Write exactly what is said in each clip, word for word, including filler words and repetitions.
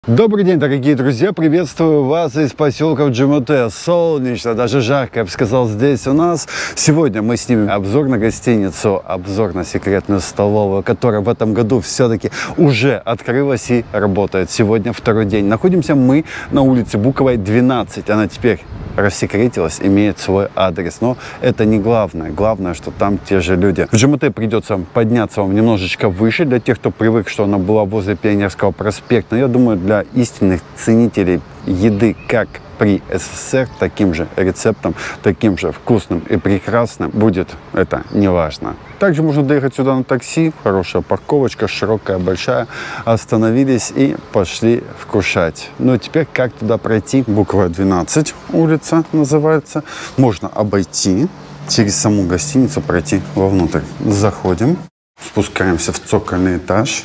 Добрый день, дорогие друзья! Приветствую вас из поселка Джимоте. Солнечно, даже жарко, я бы сказал, здесь у нас. Сегодня мы снимем обзор на гостиницу, обзор на секретную столовую, которая в этом году все-таки уже открылась и работает. Сегодня второй день. Находимся мы на улице Буковой, двенадцать. Она теперь рассекретилась, имеет свой адрес. Но это не главное. Главное, что там те же люди. В Джимоте придется подняться вам немножечко выше, для тех, кто привык, что она была возле Пионерского проспекта. Но я думаю, для Для истинных ценителей еды, как при СССР, таким же рецептом, таким же вкусным и прекрасным будет это неважно. Также можно доехать сюда на такси, хорошая парковочка, широкая, большая. Остановились и пошли вкушать. Ну и теперь как туда пройти? Буковая двенадцать улица называется. Можно обойти, через саму гостиницу пройти вовнутрь. Заходим, спускаемся в цокольный этаж.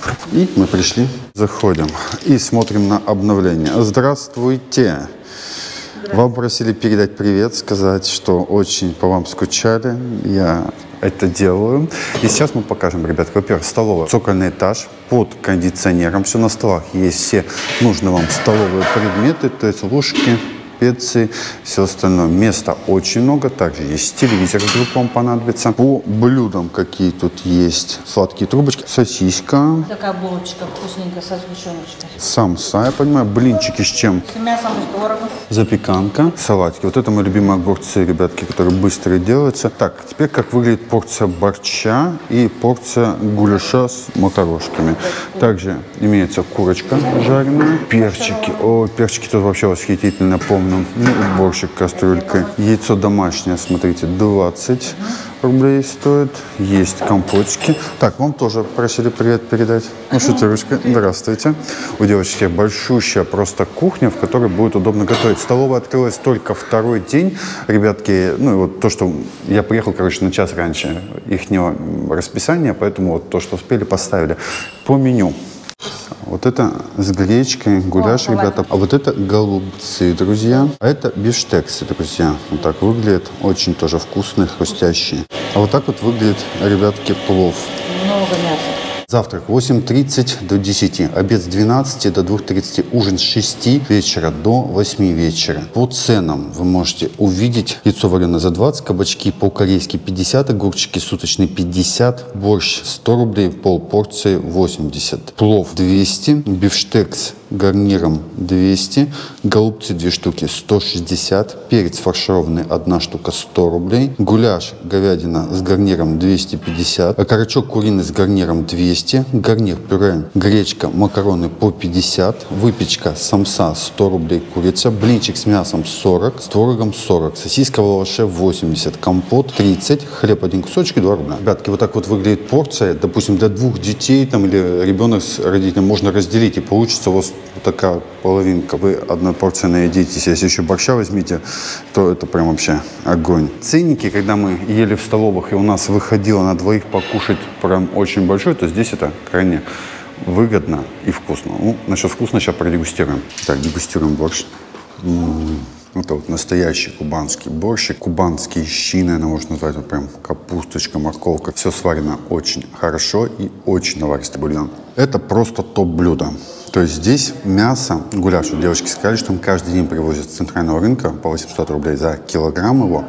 И мы пришли, заходим и смотрим на обновление. Здравствуйте! Вам просили передать привет, сказать, что очень по вам скучали. Я это делаю. И сейчас мы покажем, ребят, во-первых, столовая, цокольный этаж под кондиционером. Все на столах есть все нужные вам столовые предметы, то есть ложки, специи, все остальное. Места очень много. Также есть телевизор, вдруг вам понадобится. По блюдам, какие тут есть. Сладкие трубочки, сосиска. Такая булочка вкусненькая со сгущеночкой. Самса, я понимаю. Блинчики с чем? С мясом и творогом. Запеканка. Салатики. Вот это мои любимые огурцы, ребятки, которые быстро делаются. Так, теперь как выглядит порция борща и порция гуляша с макарошками. Также имеется курочка жареная. Перчики. О, перчики тут вообще восхитительно, помню. Ну, борщик кастрюлькой. Яйцо домашнее, смотрите, двадцать рублей стоит. Есть компотики. Так, вам тоже просили привет передать. Ну, шутирочка. Здравствуйте. У девочки большущая просто кухня, в которой будет удобно готовить. Столовая открылась только второй день. Ребятки, ну, и вот то, что я приехал, короче, на час раньше ихнего расписания, поэтому вот то, что успели, поставили. По меню. Вот это с гречкой, гуляш, О, ребята. А вот это голубцы, друзья. А это бифштексы, друзья. Вот так выглядит. Очень тоже вкусные, хрустящие. А вот так вот выглядит, ребятки, плов. Много мяса. Завтрак восемь тридцать до десяти, обед с двенадцати до двух тридцати, ужин с шести вечера до восьми вечера. По ценам вы можете увидеть: яйцо вареное за двадцать, кабачки по-корейски пятьдесят, огурчики суточные пятьдесят, борщ сто рублей, полпорции восемьдесят, плов двести, бифштекс гарниром двести, голубцы две штуки сто шестьдесят, перец фаршированный одна штука сто рублей, гуляш говядина с гарниром двести пятьдесят, окорочок куриный с гарниром двести, гарнир пюре гречка макароны по пятьдесят, выпечка самса сто рублей курица, блинчик с мясом сорок, с творогом сорок, сосиска в лаваше восемьдесят, компот тридцать, хлеб один кусочек два рубля. Ребятки, вот так вот выглядит порция, допустим, для двух детей там или ребенок с родителем можно разделить, и получится у вас вот такая половинка. Вы одной порцией наедитесь. Если еще борща возьмите, то это прям вообще огонь. Ценники, когда мы ели в столовых, и у нас выходило на двоих покушать прям очень большой, то здесь это крайне выгодно и вкусно. Ну, насчет вкусно сейчас продегустируем. Так, дегустируем борщ. М-м-м. Это вот настоящий кубанский борщик. Кубанские щи, наверное, можно назвать. Вот прям капусточка, морковка. Все сварено очень хорошо и очень наваристый бульон. Это просто топ-блюдо. То есть здесь мясо, гуляш, вот девочки сказали, что он каждый день привозят с центрального рынка по восемьсот рублей за килограмм его.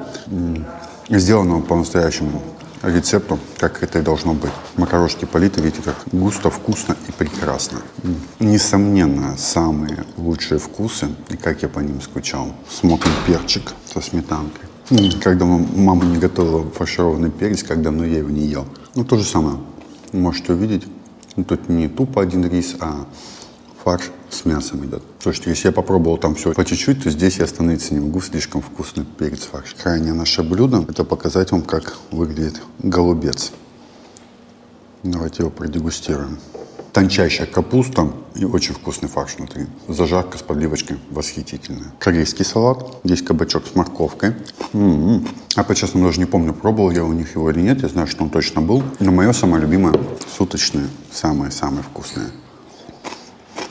Сделано по настоящему рецепту, как это и должно быть. Макарошки политы, видите, как густо, вкусно и прекрасно. Несомненно, самые лучшие вкусы, и как я по ним скучал. Смокинг перчик со сметанкой. Как давно мама не готовила фаршированный перец, как давно я его не ел. Ну, то же самое. Можете увидеть. Тут не тупо один рис, а фарш с мясом идет. Слушайте, если я попробовал там все по чуть-чуть, то здесь я остановиться не могу. Слишком вкусный перец, фарш. Крайне наше блюдо — это показать вам, как выглядит голубец. Давайте его продегустируем. Тончайшая капуста и очень вкусный фарш внутри. Зажарка с подливочкой восхитительная. Корейский салат. Здесь кабачок с морковкой. М-м-м. А по-честному даже не помню, пробовал я у них его или нет. Я знаю, что он точно был. Но мое самое любимое — суточное. Самое-самое вкусное.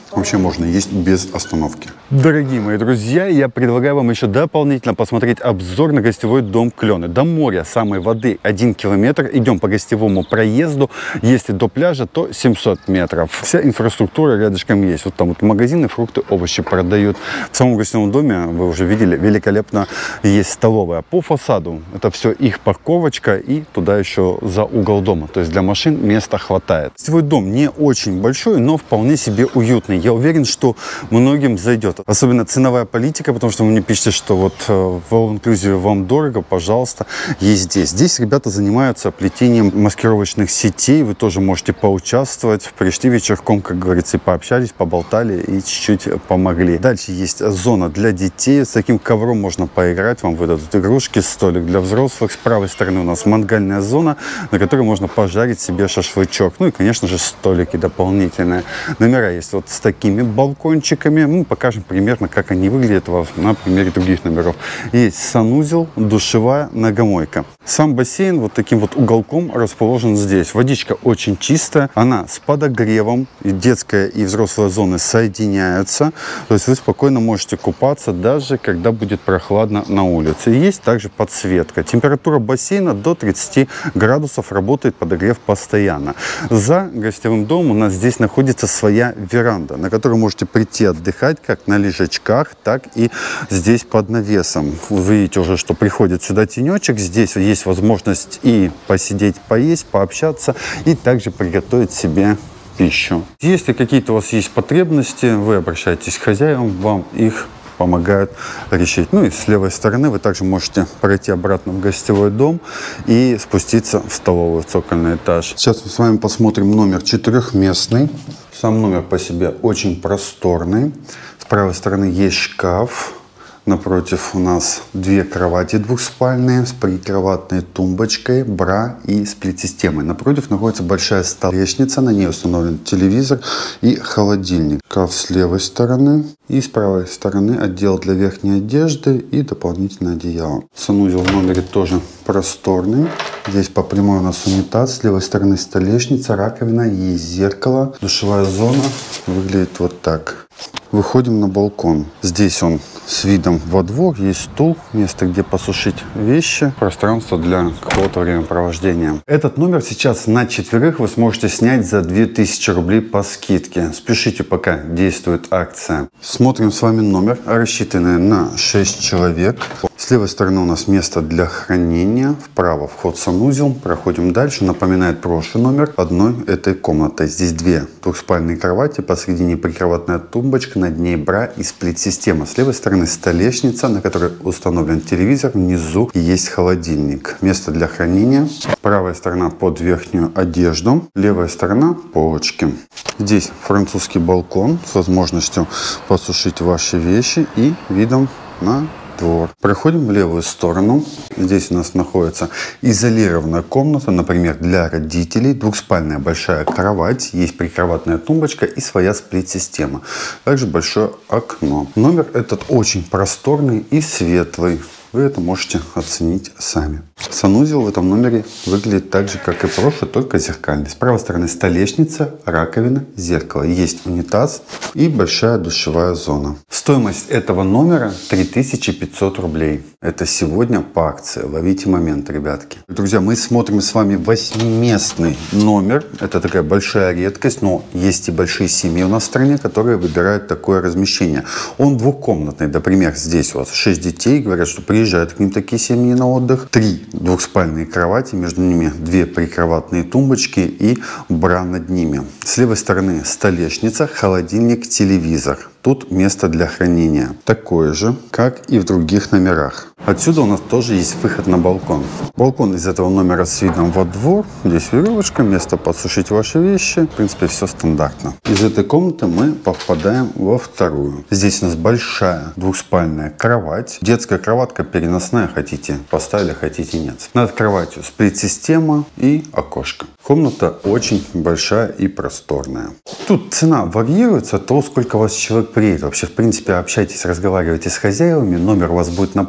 Вообще можно есть без остановки. Дорогие мои друзья, я предлагаю вам еще дополнительно посмотреть обзор на гостевой дом Клены. До моря, самой воды один километр. Идем по гостевому проезду. Если до пляжа, то семьсот метров. Вся инфраструктура рядышком есть. Вот там вот магазины, фрукты, овощи продают. В самом гостевом доме, вы уже видели, великолепно есть столовая. По фасаду это все их парковочка и туда еще за угол дома. То есть для машин места хватает. Гостевой дом не очень большой, но вполне себе уютный. Я уверен, что многим зайдет. Особенно ценовая политика, потому что вы мне пишете, что вот в all-inclusive вам дорого, пожалуйста, есть здесь. Здесь ребята занимаются плетением маскировочных сетей. Вы тоже можете поучаствовать. Пришли вечерком, как говорится, и пообщались, поболтали и чуть-чуть помогли. Дальше есть зона для детей. С таким ковром можно поиграть. Вам выдадут игрушки, столик для взрослых. С правой стороны у нас мангальная зона, на которой можно пожарить себе шашлычок. Ну и, конечно же, столики дополнительные. Номера есть вот с такими балкончиками. Мы покажем примерно, как они выглядят на примере других номеров. Есть санузел, душевая, ногомойка. Сам бассейн вот таким вот уголком расположен здесь. Водичка очень чистая, она с подогревом. И детская и взрослая зоны соединяются. То есть вы спокойно можете купаться, даже когда будет прохладно на улице. И есть также подсветка. Температура бассейна до тридцати градусов, работает подогрев постоянно. За гостевым домом у нас здесь находится своя веранда, на которой можете прийти отдыхать как на лежачках, так и здесь под навесом. Вы видите уже, что приходит сюда тенечек. Здесь есть возможность и посидеть, поесть, пообщаться и также приготовить себе пищу. Если какие-то у вас есть потребности, вы обращаетесь к хозяевам, вам их помогают решить. Ну и с левой стороны вы также можете пройти обратно в гостевой дом и спуститься в столовую, в цокольный этаж. Сейчас мы с вами посмотрим номер четырехместный. Сам номер по себе очень просторный. С правой стороны есть шкаф. Напротив у нас две кровати двухспальные с прикроватной тумбочкой, бра и сплит-системой. Напротив находится большая столешница, на ней установлен телевизор и холодильник. Шкаф с левой стороны и с правой стороны отдел для верхней одежды и дополнительное одеяло. Санузел в номере тоже просторный. Здесь по прямой у нас унитаз, с левой стороны столешница, раковина, есть зеркало. Душевая зона выглядит вот так. Выходим на балкон. Здесь он с видом во двор. Есть стул, место, где посушить вещи, пространство для какого-то времяпровождения. Этот номер сейчас на четверых вы сможете снять за две тысячи рублей по скидке. Спешите, пока действует акция. Смотрим с вами номер, рассчитанный на шесть человек. С левой стороны у нас место для хранения. Вправо вход в санузел. Проходим дальше. Напоминает прошлый номер одной этой комнаты. Здесь две двухспальные кровати. Посредине прикроватная тумбочка. Над ней бра и сплит-система. С левой стороны столешница, на которой установлен телевизор. Внизу есть холодильник. Место для хранения. Правая сторона под верхнюю одежду. Левая сторона полочки. Здесь французский балкон с возможностью посушить ваши вещи и видом на двор. Проходим в левую сторону. Здесь у нас находится изолированная комната, например, для родителей. Двухспальная большая кровать, есть прикроватная тумбочка и своя сплит-система. Также большое окно. Номер этот очень просторный и светлый. Вы это можете оценить сами. Санузел в этом номере выглядит так же, как и прошлый, только зеркальный. С правой стороны столешница, раковина, зеркало. Есть унитаз и большая душевая зона. Стоимость этого номера три тысячи пятьсот рублей. Это сегодня по акции. Ловите момент, ребятки. Друзья, мы смотрим с вами восьмиместный номер. Это такая большая редкость, но есть и большие семьи у нас в стране, которые выбирают такое размещение. Он двухкомнатный. Например, здесь у вас шесть детей. Говорят, что приезжают к ним такие семьи на отдых. Три двухспальные кровати, между ними две прикроватные тумбочки и бра над ними. С левой стороны столешница, холодильник, телевизор. Тут место для хранения. Такое же, как и в других номерах. Отсюда у нас тоже есть выход на балкон. Балкон из этого номера с видом во двор. Здесь веревочка, место подсушить ваши вещи. В принципе, все стандартно. Из этой комнаты мы попадаем во вторую. Здесь у нас большая двухспальная кровать. Детская кроватка переносная. Хотите поставили, хотите нет. Над кроватью сплит-система и окошко. Комната очень большая и просторная. Тут цена варьируется от того, сколько у вас человек приедет. Вообще, в принципе, общайтесь, разговаривайте с хозяевами. Номер у вас будет напрямую.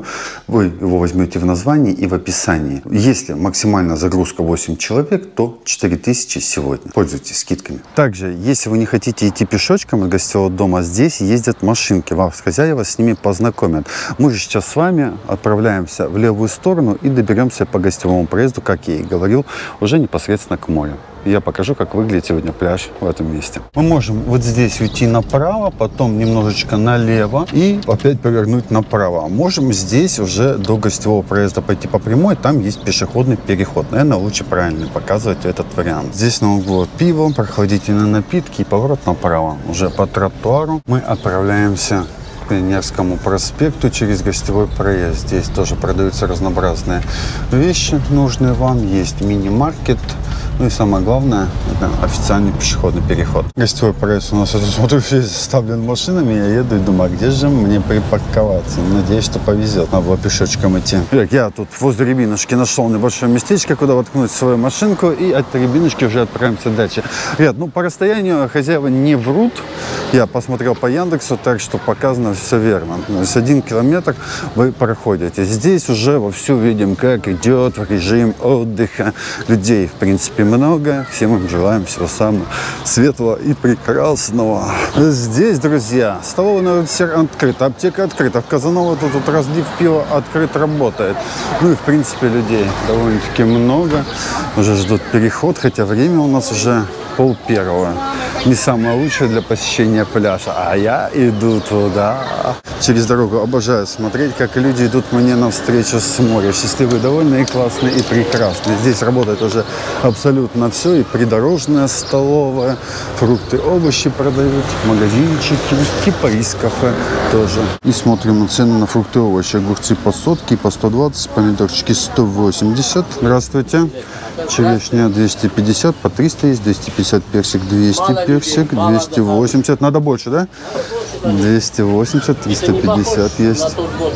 вы его возьмете в названии и в описании. Если максимальная загрузка восемь человек, то четыре тысячи сегодня. Пользуйтесь скидками. Также, если вы не хотите идти пешочком от гостевого дома, здесь ездят машинки. Вас хозяева с ними познакомят. Мы же сейчас с вами отправляемся в левую сторону и доберемся по гостевому проезду, как я и говорил, уже непосредственно к морю. Я покажу, как выглядит сегодня пляж в этом месте. Мы можем вот здесь уйти направо, потом немножечко налево и опять повернуть направо. Можем здесь уже до гостевого проезда пойти по прямой, там есть пешеходный переход. Наверное, лучше правильно показывать этот вариант. Здесь на углу пиво, прохладительные напитки и поворот направо. Уже по тротуару мы отправляемся к Пионерскому проспекту через гостевой проезд. Здесь тоже продаются разнообразные вещи, нужные вам. Есть мини-маркет. Ну и самое главное, это официальный пешеходный переход. Гостевой проезд у нас, я смотрю, весь заставлен машинами. Я еду и думаю, а где же мне припарковаться? Надеюсь, что повезет. Надо было пешочком идти. Так, я тут возле Рябинушки нашел небольшое местечко, куда воткнуть свою машинку. И от Рябинушки уже отправимся дальше. Ребят, ну по расстоянию хозяева не врут. Я посмотрел по Яндексу, так что показано все верно. То есть один километр вы проходите. Здесь уже вовсю видим, как идет режим отдыха. Людей, в принципе, много. Всем им желаем всего самого светлого и прекрасного. Здесь, друзья, столовая на все открыта, аптека открыта. В Казаново тут, тут разлив пива открыт работает. Ну и, в принципе, людей довольно-таки много. Уже ждут переход, хотя время у нас уже пол первого. Не самое лучшее для посещения пляжа. А я иду туда. Через дорогу обожаю смотреть, как люди идут мне навстречу с моря. Счастливые, довольные, и классные, и прекрасные. Здесь работает уже абсолютно все. И придорожная столовая, фрукты, овощи продают, магазинчики, кипарис кафе тоже. И смотрим на цены на фрукты и овощи. Огурцы по сотке, по сто двадцать, помидорчики сто восемьдесят. Здравствуйте. Черешня двести пятьдесят, по триста есть, двести пятьдесят персик, двести персик, двести восемьдесят. Надо больше, да? двести восемьдесят, триста пятьдесят есть.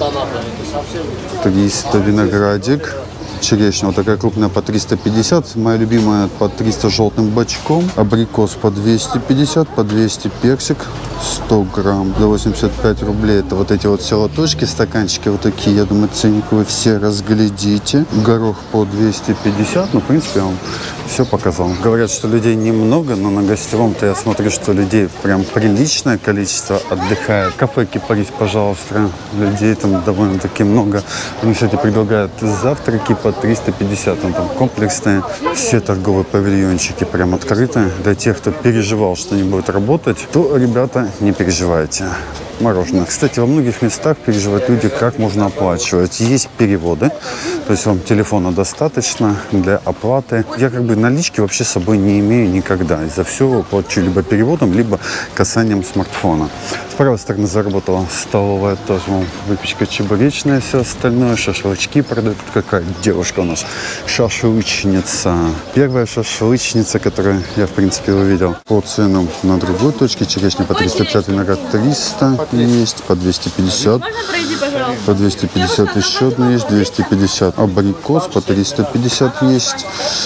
триста виноградик. Черешня вот такая крупная по триста пятьдесят, моя любимая по триста желтым бочком. Абрикос по двести пятьдесят, по двести персик, сто грамм за восемьдесят пять рублей. Это вот эти вот селоточки, стаканчики вот такие, я думаю, ценник вы все разглядите. Горох по двести пятьдесят, ну, в принципе, я вам все показал. Говорят, что людей немного, но на гостевом-то я смотрю, что людей прям приличное количество отдыхает. Кафе «Кипарис», пожалуйста, людей там довольно-таки много. Они, кстати, предлагают завтраки по триста пятьдесят, он там комплексные. Все торговые павильончики прям открыты. Для тех, кто переживал, что не будет работать, то, ребята, не переживайте. Мороженое. Кстати, во многих местах переживают люди, как можно оплачивать. Есть переводы, то есть вам телефона достаточно для оплаты. Я как бы налички вообще с собой не имею никогда. И за все плачу либо переводом, либо касанием смартфона. С правой стороны заработала столовая, тоже вон, выпечка чебуречная, все остальное. Шашлычки продают. Тут какая девушка у нас шашлычница. Первая шашлычница, которую я, в принципе, увидел. По ценам на другой точке. Черешня по триста пятьдесят, виноград триста. Есть по двести пятьдесят, по двести пятьдесят еще одна есть, двести пятьдесят. Абрикос по триста пятьдесят есть,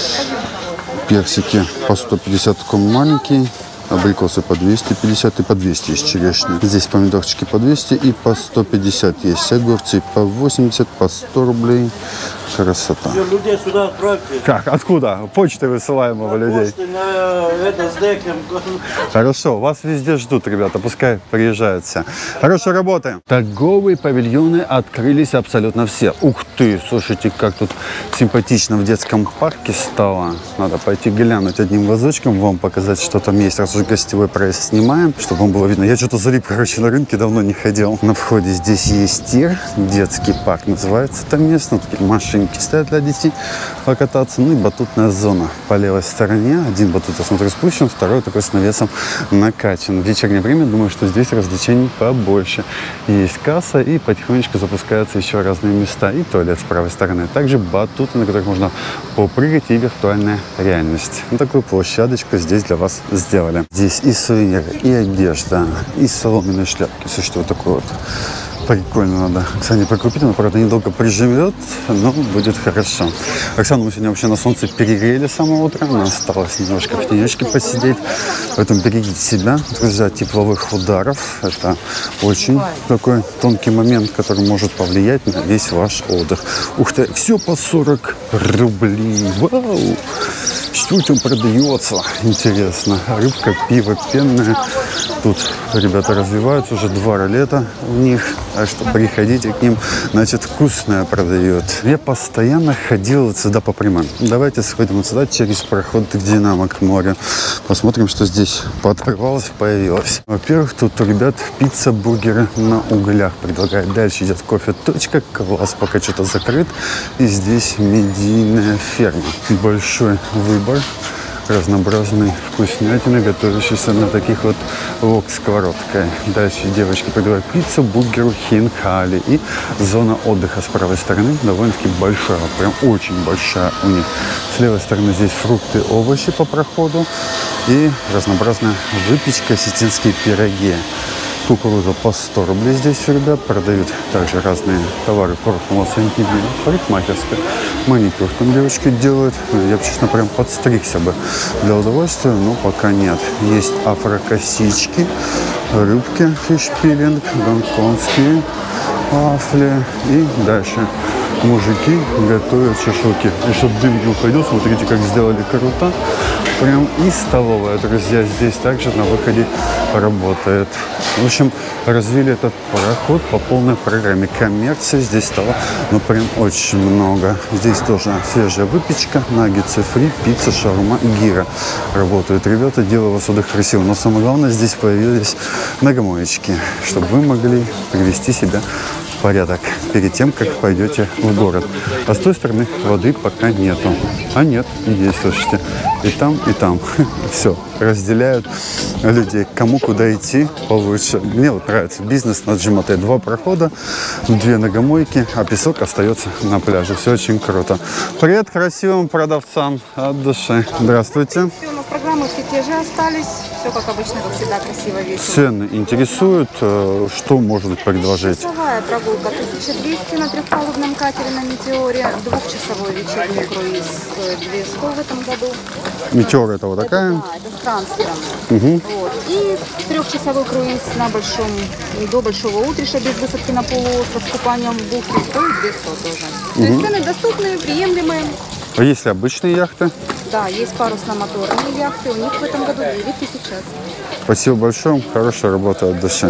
персики по сто пятьдесят, такой маленький, абрикосы по двести пятьдесят и по двести есть черешня. Здесь помидорчики по двести и по сто пятьдесят есть, огурцы по восемьдесят, по сто рублей. Красота. Все, людей сюда отправьте. Как? Откуда? Почтой высылаем его людей. Почты, на, это, с деком. Хорошо, вас везде ждут, ребята, пускай приезжают все. Хорошо работаем. Торговые павильоны открылись абсолютно все. Ух ты, слушайте, как тут симпатично в детском парке стало. Надо пойти глянуть одним глазочком, вам показать, что там есть. Раз уже гостевой проезд снимаем, чтобы вам было видно. Я что-то залип, короче, на рынке, давно не ходил. На входе здесь есть тир, детский парк называется там место. Такие машинки стоят для детей покататься. Ну и батутная зона по левой стороне. Один батут, я смотрю, спущен, второй такой с навесом накачан. В вечернее время, думаю, что здесь развлечений побольше. Есть касса и потихонечку запускаются еще разные места. И туалет с правой стороны. Также батуты, на которых можно попрыгать, и виртуальная реальность. Вот такую площадочку здесь для вас сделали. Здесь и сувениры, и одежда, и соломенные шляпки. Слушайте, вот такой вот Прикольно надо Оксане прикупить, она, правда, недолго приживет, но будет хорошо. Оксану мы сегодня вообще на солнце перегрели с самого утра, нам осталось немножко в тенечке посидеть, поэтому берегите себя, друзья, тепловых ударов. Это очень такой тонкий момент, который может повлиять на весь ваш отдых. Ух ты, все по сорок рублей, вау! Что там продается? Интересно. Рыбка, пиво пенное. Тут ребята развиваются, уже два ролета у них. Так что приходите к ним. Значит, вкусное продают. Я постоянно ходил вот сюда по прямой. Давайте сходим вот сюда через проход к Динамо, к морю. Посмотрим, что здесь пооторвалось, появилось. Во-первых, тут у ребят пицца, бургеры на углях предлагают. Дальше идет кофе-точка. Класс, пока что-то закрыт. И здесь медийная ферма. Большой выбор разнообразной вкуснятины, готовящейся на таких вот вок-сковородкой. Дальше девочки предлагают пиццу, бургеру, хинкали и зона отдыха с правой стороны довольно-таки большая, прям очень большая у них. С левой стороны здесь фрукты, овощи по проходу и разнообразная выпечка, осетинские пироги. Кукуруза по сто рублей здесь у ребят. Продают также разные товары прошлого сантиметра. Парикмахерская. Маникюр там девочки делают. Я бы, честно, прям подстригся бы для удовольствия, но пока нет. Есть афрокосички, рыбки, фишпилинг, гонконгские вафли и дальше. Мужики готовят шашлыки. И чтобы дым не уходил, смотрите, как сделали круто. Прям и столовая, друзья, здесь также на выходе работает. В общем, развили этот проход по полной программе. Коммерции здесь стало, ну, прям очень много. Здесь тоже свежая выпечка, наггетсы фри, пицца, шаурма, гира. Работают ребята, делают вас отдых красиво. Но самое главное, здесь появились многомоечки, чтобы вы могли привести себя в порядок перед тем, как пойдете в город. А с той стороны воды пока нету. А нет, есть, слушайте. И там, и там. Все, разделяют людей, кому куда идти получше. Мне вот нравится бизнес на Джимате. Два прохода, две ногомойки, а песок остается на пляже. Все очень круто. Привет красивым продавцам от души. Здравствуйте. Все, у нас программы все те же остались. Все как обычно, как всегда, красиво, весело. Цены интересуют. Что может предложить? Часовая прогулка тысяча двести на трехпалубном катере на Метеоре. Двухчасовой вечерний круиз стоит две тысячи в этом году. Метеор это вот такая? Это, да, это с трансфером. Угу. Вот. И трехчасовой круиз на большом, до Большого Утриша без высадки на полуостров с купанием в бухте стоит две тысячи тоже. Угу. То есть цены доступные, приемлемые. А есть ли обычные яхты? Да, есть парусно-моторные яхты. У них в этом году девять тысяч час. Спасибо большое. Хорошая работа от души.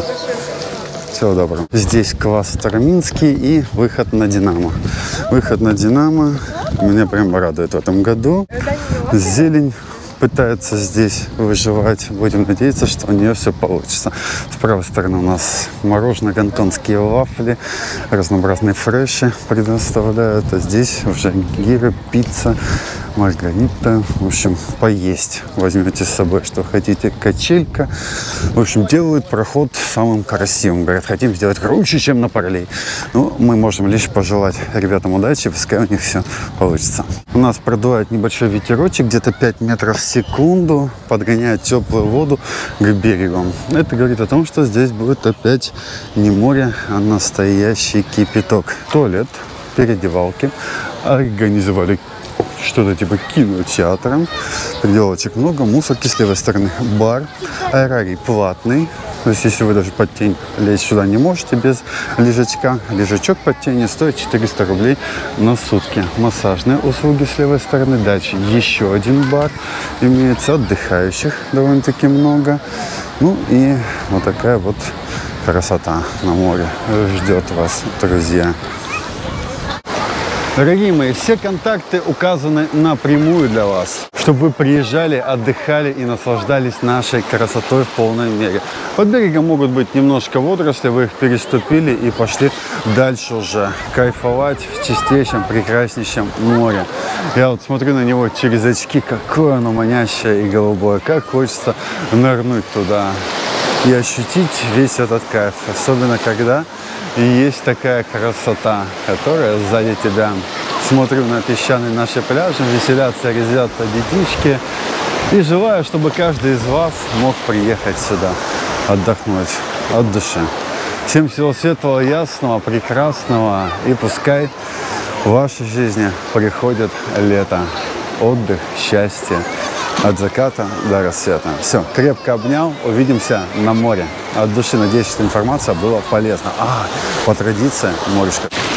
Всего доброго. Здесь класс Староминский и выход на Динамо. Выход на Динамо меня прям радует в этом году. Зелень пытается здесь выживать. Будем надеяться, что у нее все получится. С правой стороны у нас мороженое, гонконгские вафли, разнообразные фреши предоставляют. А здесь уже гиры, пицца, маргарита. В общем, поесть возьмете с собой, что хотите. Качелька. В общем, делают проход самым красивым. Говорят, хотим сделать круче, чем на Паралей. Ну, мы можем лишь пожелать ребятам удачи, пускай у них все получится. У нас продувает небольшой ветерочек, где-то пять метров в секунду, подгоняет теплую воду к берегу. Это говорит о том, что здесь будет опять не море, а настоящий кипяток. Туалет, переодевалки, организовали что-то типа кинотеатра. Пределочек много, мусорки с левой стороны. Бар, аэрарий платный. То есть, если вы даже под тень лезть сюда не можете без лежачка, лежачок под тенью стоит четыреста рублей на сутки. Массажные услуги с левой стороны. Дальше еще один бар имеется. Отдыхающих довольно-таки много. Ну и вот такая вот красота на море ждет вас, друзья. Дорогие мои, все контакты указаны напрямую для вас, чтобы вы приезжали, отдыхали и наслаждались нашей красотой в полной мере. Под берегом могут быть немножко водоросли, вы их переступили и пошли дальше уже кайфовать в чистейшем, прекраснейшем море. Я вот смотрю на него через очки, какое оно манящее и голубое, как хочется нырнуть туда и ощутить весь этот кайф, особенно когда и есть такая красота, которая сзади тебя. Смотрю на песчаные наши пляжи, веселятся, резвятся детишки. И желаю, чтобы каждый из вас мог приехать сюда, отдохнуть от души. Всем всего светлого, ясного, прекрасного. И пускай в вашей жизни приходит лето. Отдых, счастье. От заката до рассвета. Все, крепко обнял. Увидимся на море. От души надеюсь, что информация была полезна. А, по традиции, морешка.